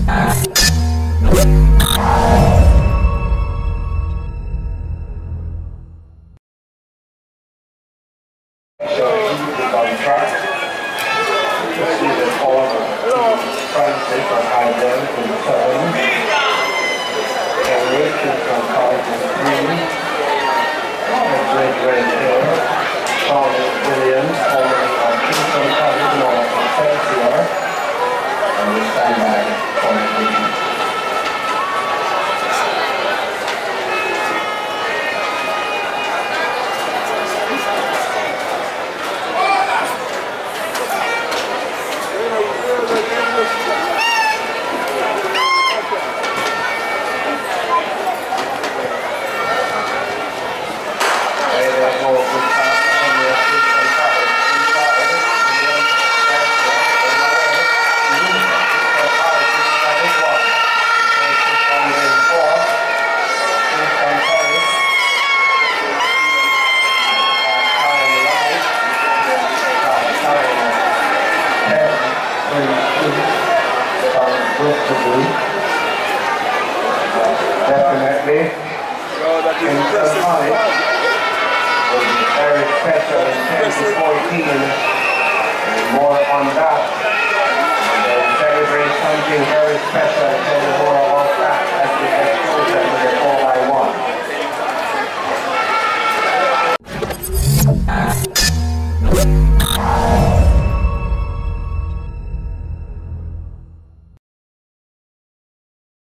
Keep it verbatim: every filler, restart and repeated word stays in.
Definitely, Kingston College will be very special in ten to fourteen, and more on that. And they'll celebrate something very special in ten to four.